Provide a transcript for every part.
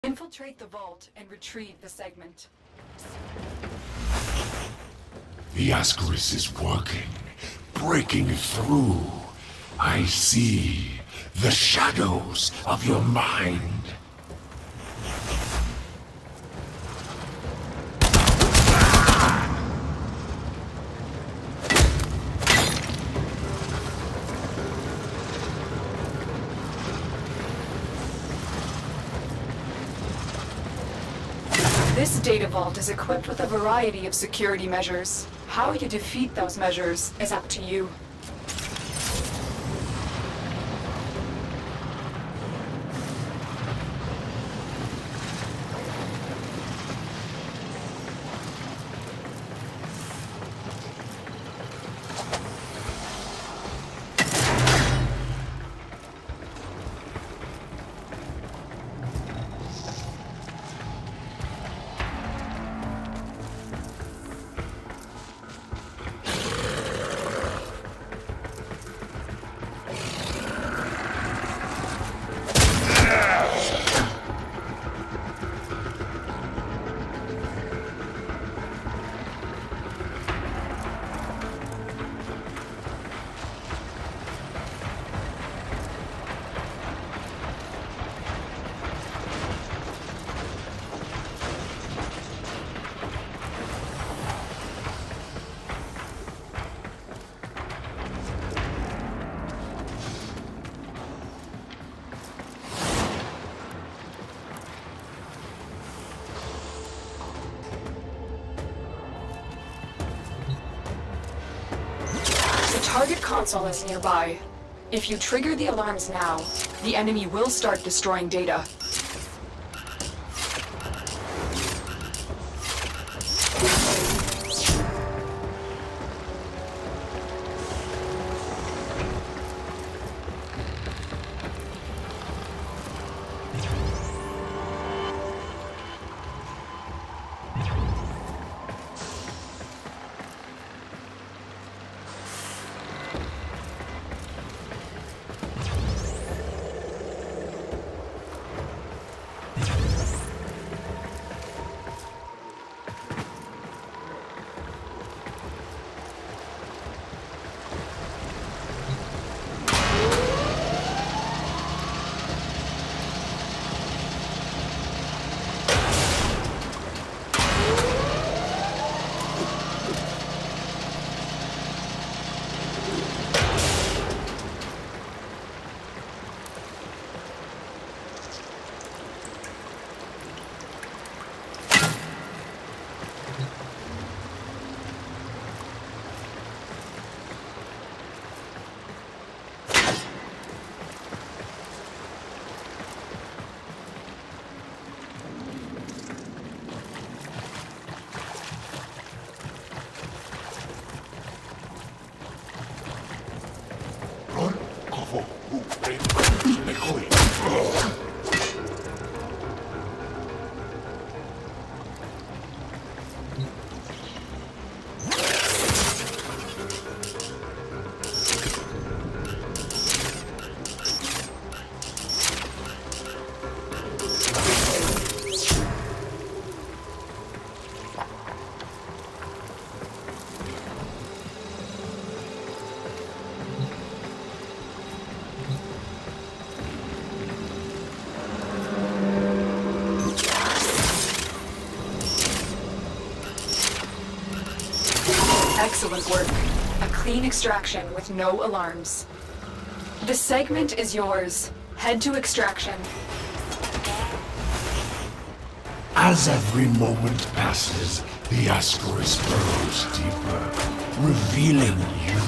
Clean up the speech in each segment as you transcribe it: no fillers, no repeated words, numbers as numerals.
Infiltrate the vault and retrieve the segment. The Ascaris is working, breaking through. I see the shadows of your mind. This data vault is equipped with a variety of security measures. How you defeat those measures is up to you. Target console is nearby. If you trigger the alarms now, the enemy will start destroying data. Excellent work. A clean extraction with no alarms. The segment is yours. Head to extraction. As every moment passes, the Ascaris burrows deeper, revealing you.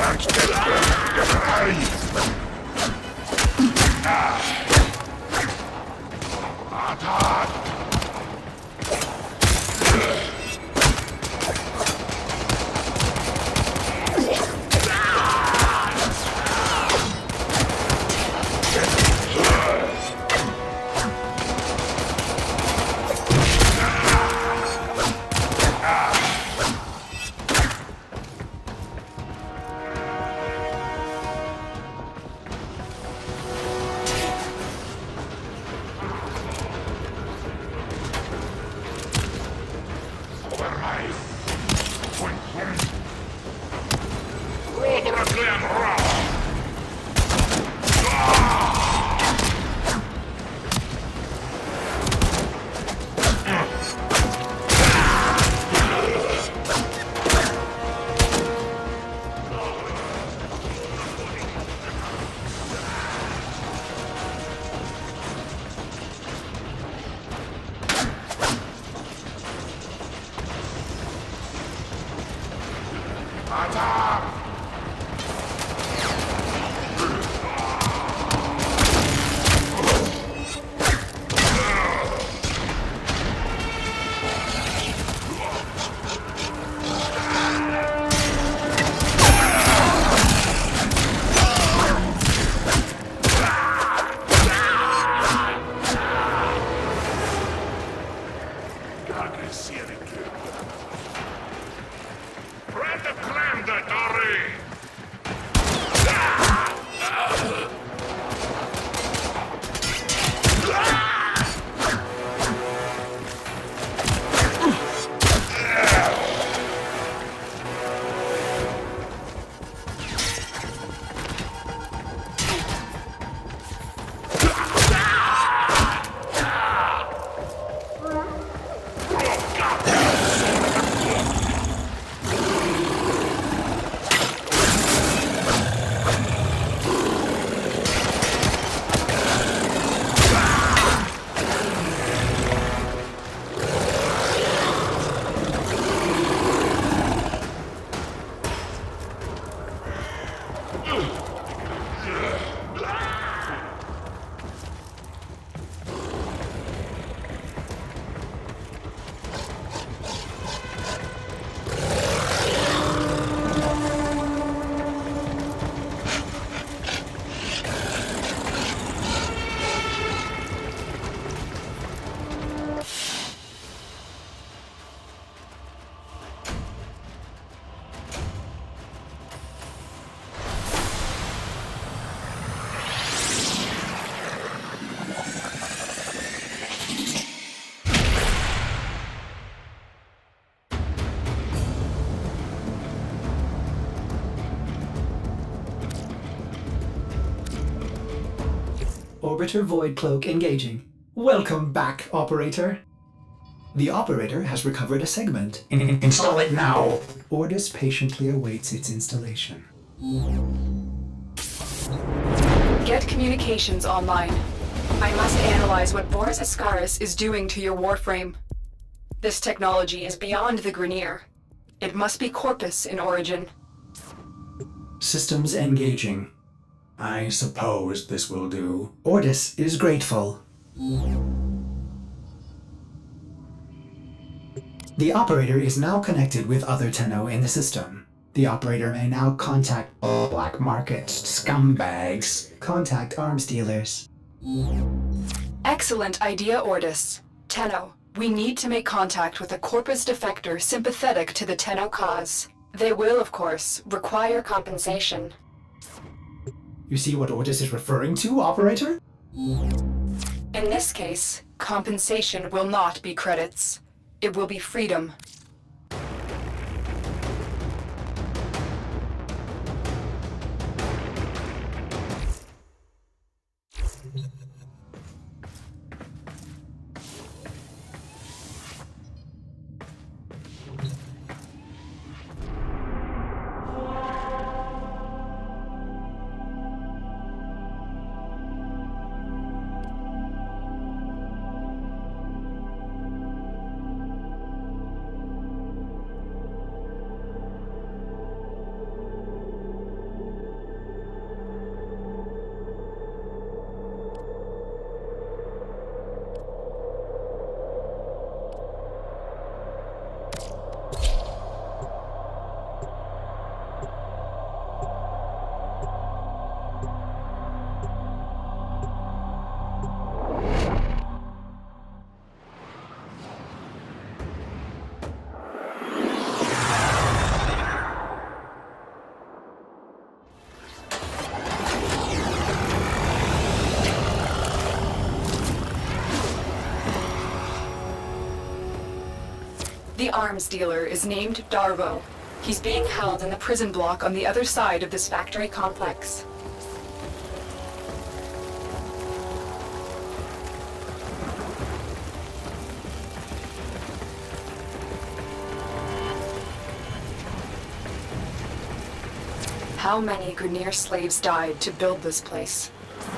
Orbiter Void Cloak engaging. Welcome back, Operator. The Operator has recovered a segment. Install it now. Ordis patiently awaits its installation. Get communications online. I must analyze what Boris Ascaris is doing to your warframe. This technology is beyond the Grineer. It must be Corpus in origin. Systems engaging. I suppose this will do. Ordis is grateful. The Operator is now connected with other Tenno in the system. The Operator may now contact black market scumbags. Contact arms dealers. Excellent idea, Ordis. Tenno, we need to make contact with a Corpus defector sympathetic to the Tenno cause. They will, of course, require compensation. You see what Ordis is referring to, Operator? In this case, compensation will not be credits. It will be freedom. The arms dealer is named Darvo. He's being held in the prison block on the other side of this factory complex. How many Grineer slaves died to build this place?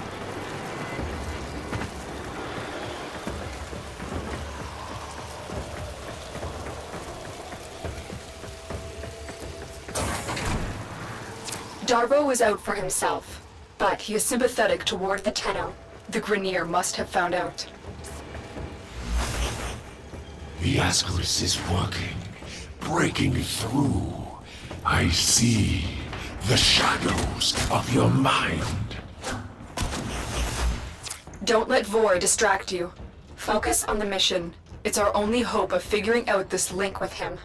Darvo is out for himself, but he is sympathetic toward the Tenno. The Grineer must have found out. The Ascaris is working, breaking through. I see the shadows of your mind. Don't let Vor distract you. Focus on the mission. It's our only hope of figuring out this link with him.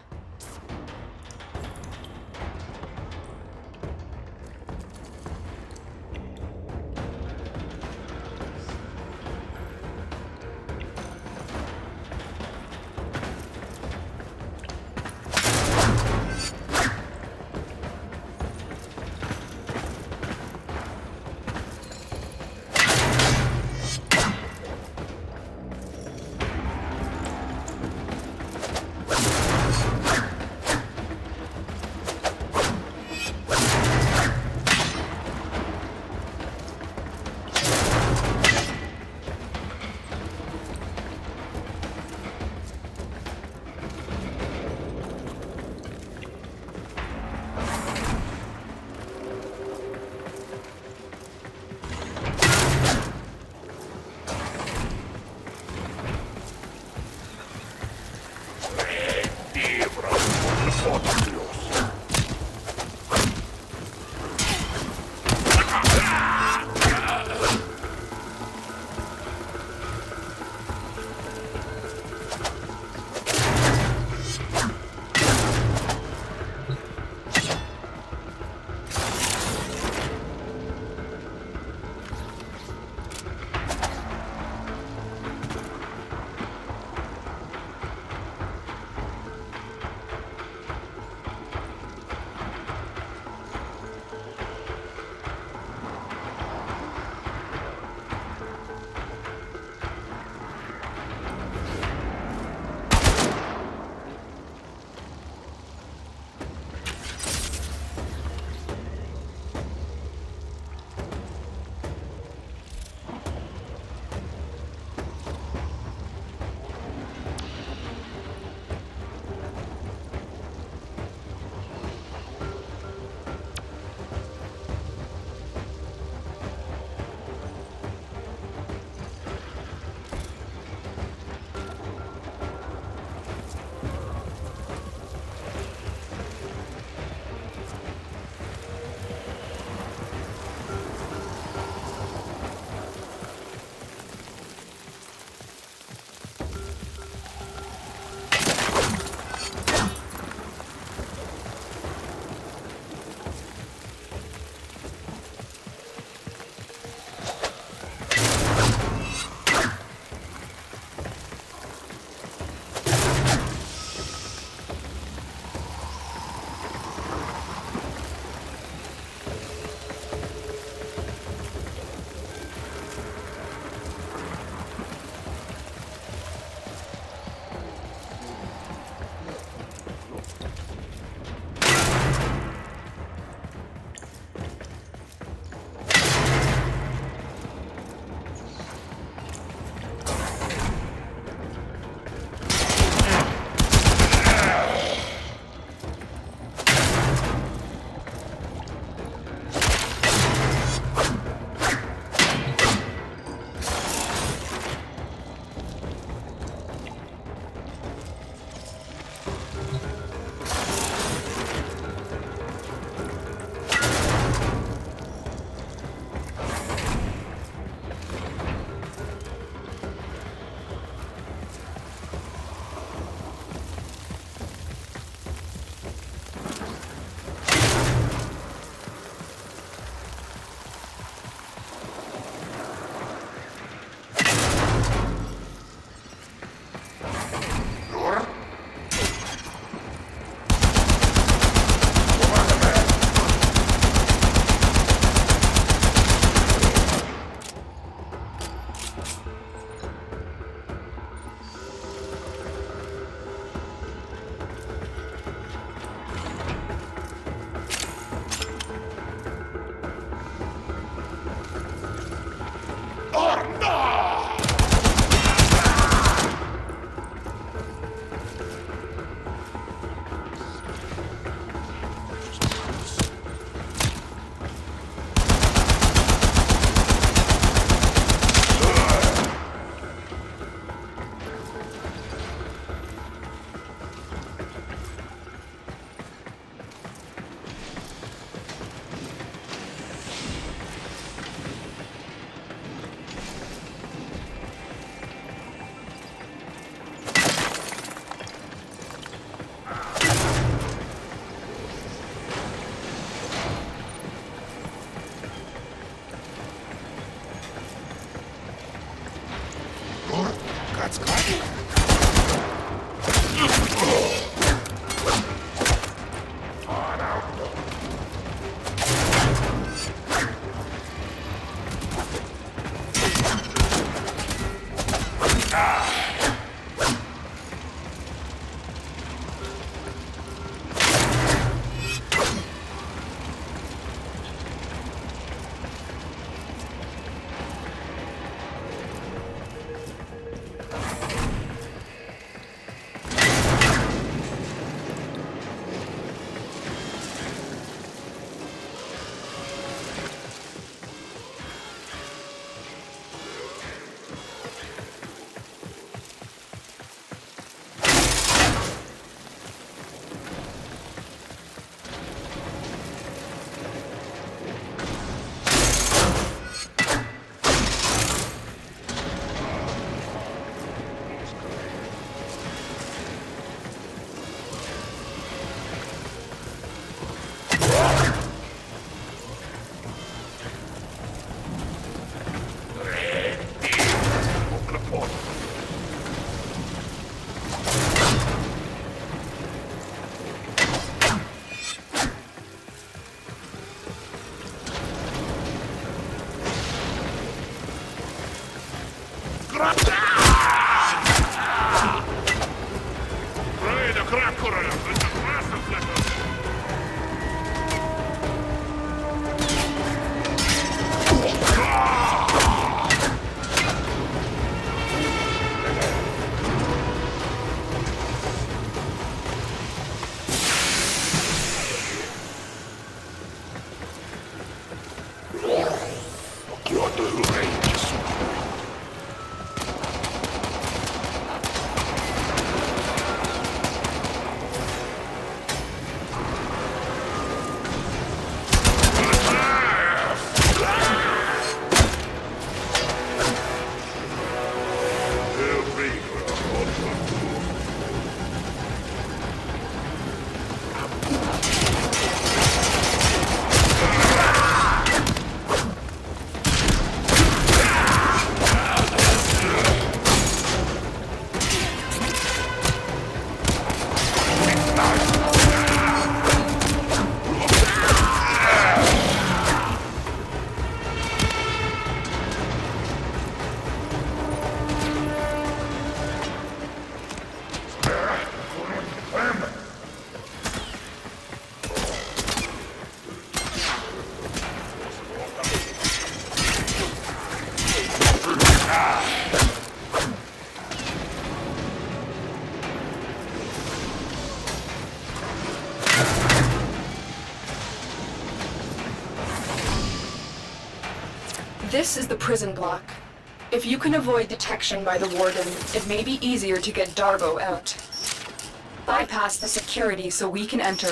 This is the prison block. If you can avoid detection by the warden, it may be easier to get Darbo out. Bypass the security so we can enter.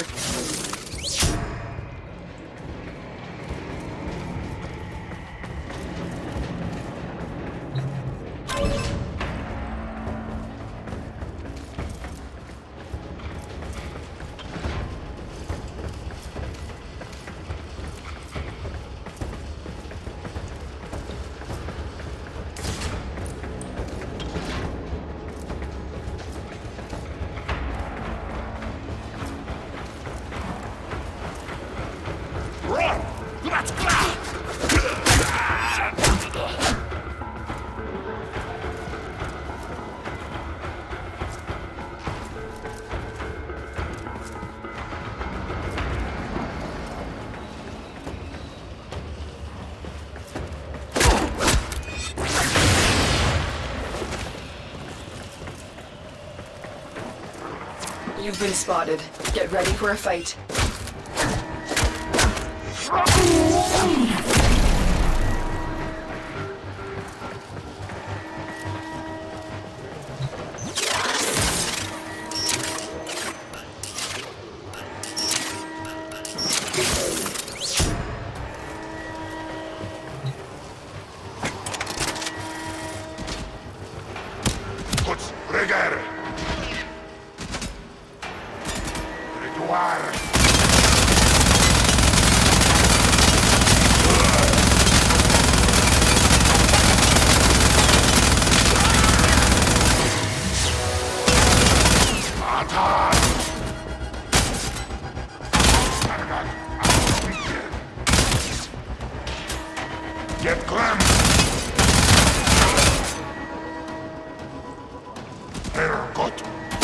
You've been spotted. Get ready for a fight. Get Clem! Herrgott!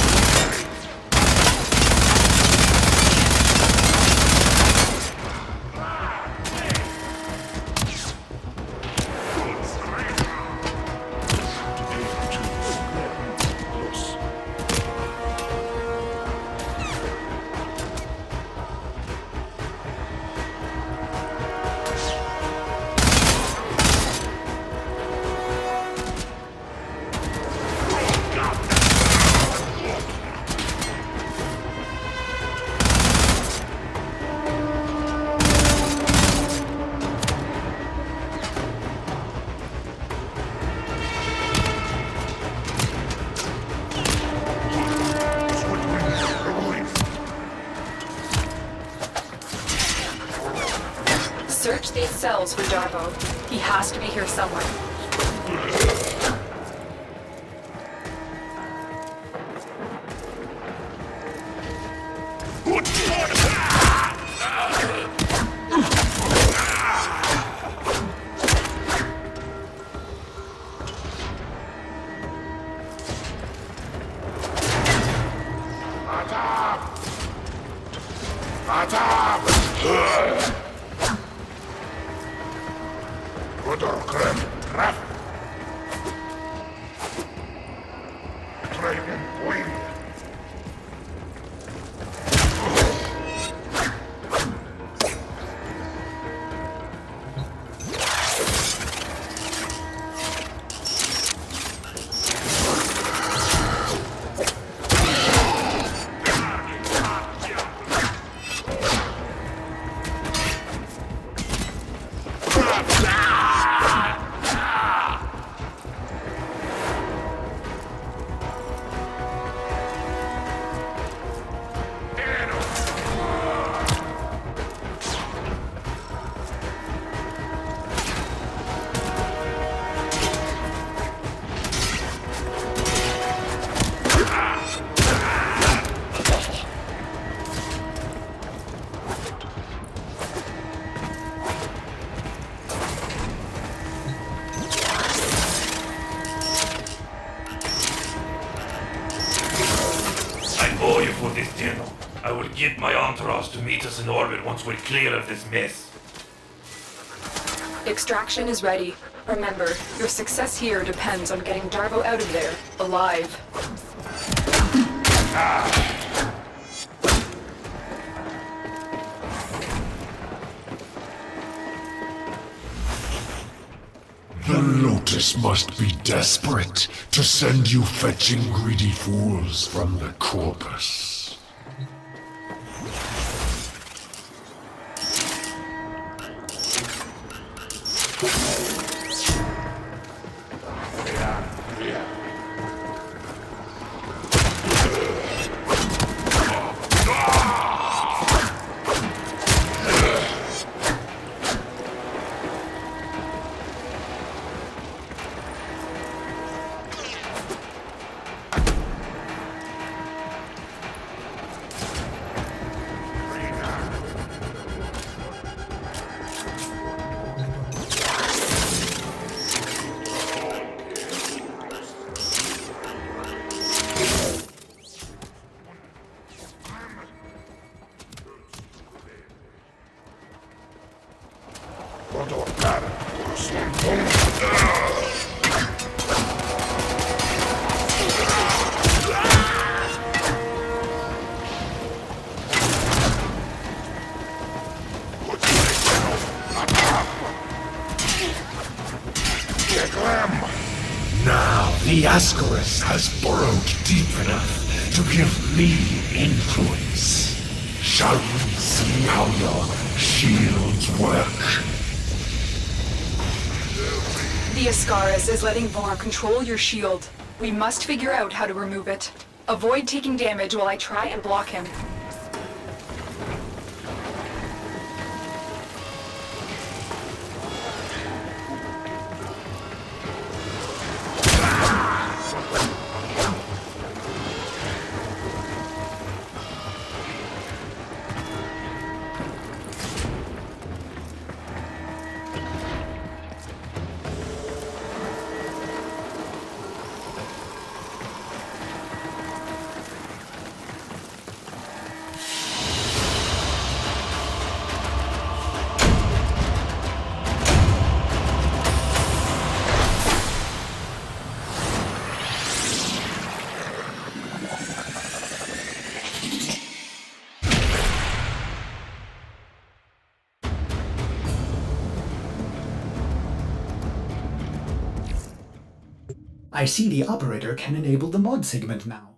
Search these cells for Darbo. He has to be here somewhere. I will get my entourage to meet us in orbit once we're clear of this mess. Extraction is ready. Remember, your success here depends on getting Darvo out of there, alive. The Lotus must be desperate to send you fetching greedy fools from the Corpus. Now the Ascaris has burrowed deep enough to give me influence. Shall we see how your shields work? The Ascaris is letting Vor control your shield. We must figure out how to remove it. Avoid taking damage while I try and block him. I see the operator can enable the mod segment now.